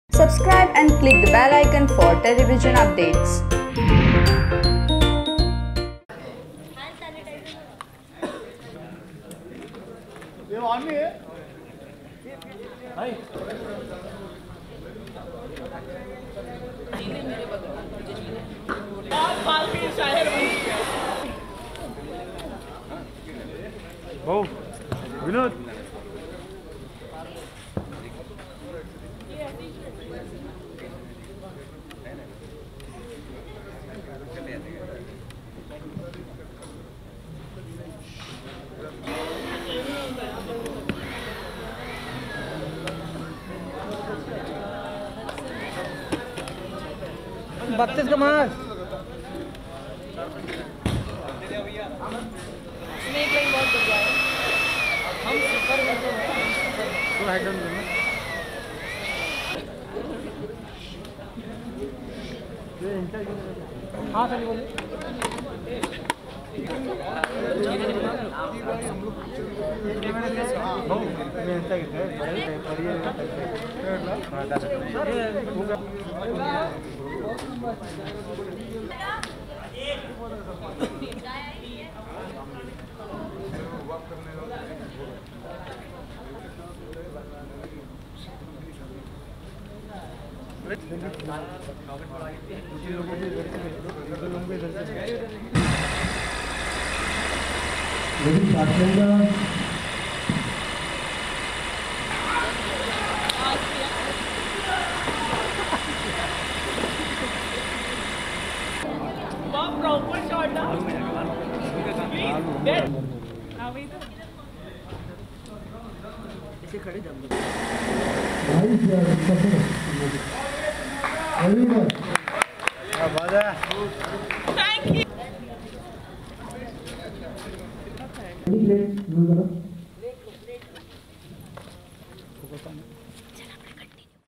Subscribe and click the bell icon for television updates. Vinod बत्तीस का मार हम सुपर हाँ सर बोलिए प्रॉपर शॉट ना इसे खड़े जम थैंक यू